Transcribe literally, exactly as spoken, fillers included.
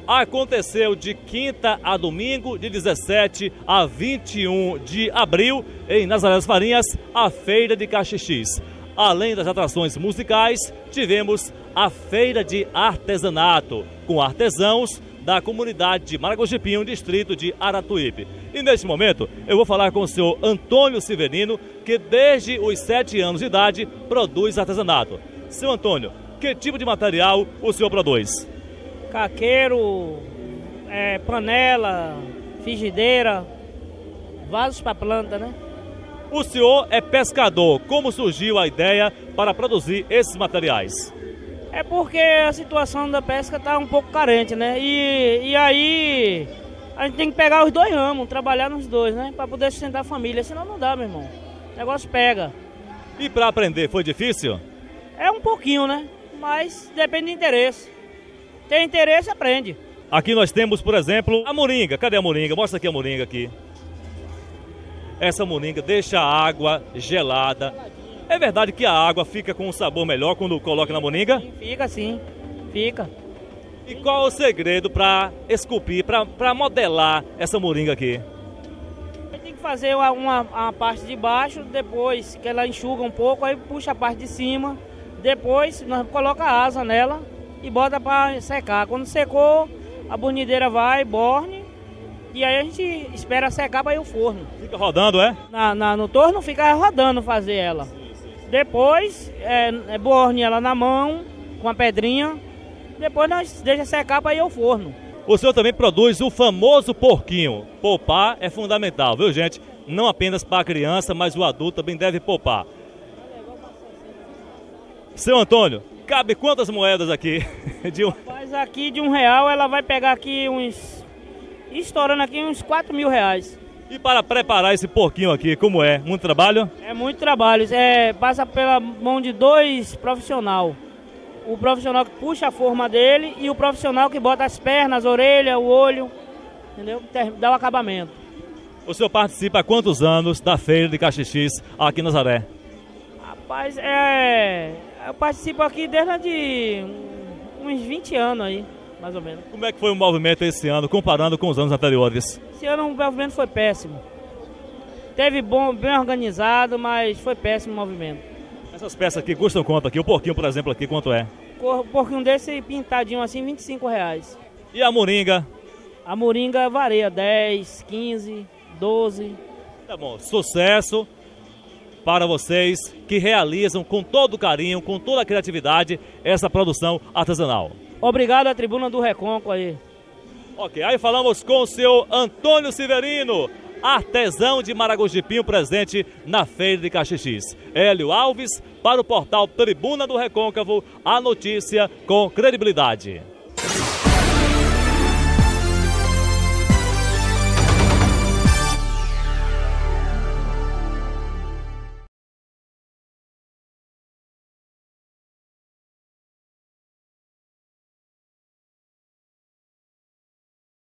Aconteceu de quinta a domingo, de dezessete a vinte e um de abril, em Nazaré das Farinhas, a Feira de Caxixis. Além das atrações musicais, tivemos a Feira de Artesanato, com artesãos da comunidade de Maragogi-Pinho, distrito de Aratuípe. E neste momento, eu vou falar com o senhor Antônio Severino, que desde os sete anos de idade produz artesanato. Senhor Antônio, que tipo de material o senhor produz? Caqueiro, é, panela, frigideira, vasos para planta, né? O senhor é pescador. Como surgiu a ideia para produzir esses materiais? É porque a situação da pesca está um pouco carente, né? E, e aí a gente tem que pegar os dois ramos, trabalhar nos dois, né? Para poder sustentar a família, senão não dá, meu irmão. O negócio pega. E para aprender, foi difícil? É um pouquinho, né? Mas depende do interesse. Tem interesse, aprende. Aqui nós temos, por exemplo, a moringa. Cadê a moringa? Mostra aqui a moringa aqui. Essa moringa deixa a água gelada. É verdade que a água fica com um sabor melhor quando coloca na moringa? Sim, fica sim, fica. E qual é o segredo para esculpir, para modelar essa moringa aqui? Tem que fazer uma, uma, uma parte de baixo, depois que ela enxuga um pouco, aí puxa a parte de cima. Depois nós coloca a asa nela e bota para secar. Quando secou, a bornideira vai, borne, e aí a gente espera secar para ir ao forno. Fica rodando, é? Na, na, no torno fica rodando fazer ela. Sim, sim. Depois é, é borne ela na mão, com a pedrinha, depois nós deixa secar para ir ao forno. O senhor também produz o famoso porquinho. Poupar é fundamental, viu, gente? Não apenas para a criança, mas o adulto também deve poupar. Seu Antônio, cabe quantas moedas aqui? De um... Mas aqui de um real ela vai pegar aqui uns... estourando aqui uns quatro mil reais. E para preparar esse porquinho aqui, como é? Muito trabalho? É muito trabalho, é, passa pela mão de dois profissionais. O profissional que puxa a forma dele e o profissional que bota as pernas, a orelha, o olho, entendeu? Dá o acabamento. O senhor participa há quantos anos da Feira de Caxixis aqui em Nazaré? Rapaz, é... eu participo aqui desde uns vinte anos aí, mais ou menos. Como é que foi o movimento esse ano, comparando com os anos anteriores? Esse ano o movimento foi péssimo. Teve bom, bem organizado, mas foi péssimo o movimento. Essas peças aqui custam quanto aqui? O porquinho, por exemplo, aqui, quanto é? O porquinho desse pintadinho assim, vinte e cinco reais. E a moringa? A moringa varia, dez, quinze, doze. Tá bom, sucesso para vocês que realizam com todo carinho, com toda a criatividade, essa produção artesanal. Obrigado à Tribuna do Recôncavo aí. Ok, aí falamos com o senhor Antônio Severino, artesão de Maragogi-Pinho, presente na Feira de Caxixis. Hélio Alves, para o portal Tribuna do Recôncavo, a notícia com credibilidade.